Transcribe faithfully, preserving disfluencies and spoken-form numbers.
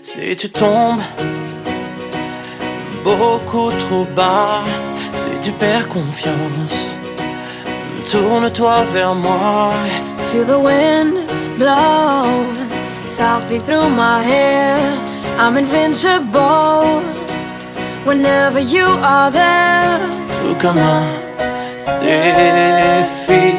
Si tu tombes beaucoup trop bas, si tu perds confiance, tourne-toi vers moi. Feel the wind blow softly through my hair. I'm invincible whenever you are there. Tout comme un défi,